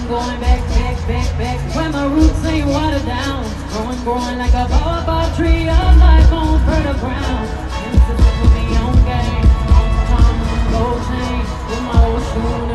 I'm going back, where my roots ain't watered down. Growing like a baobab tree of life on fertile ground. And this is put me on game, on time, on gold chain, with my old shoe.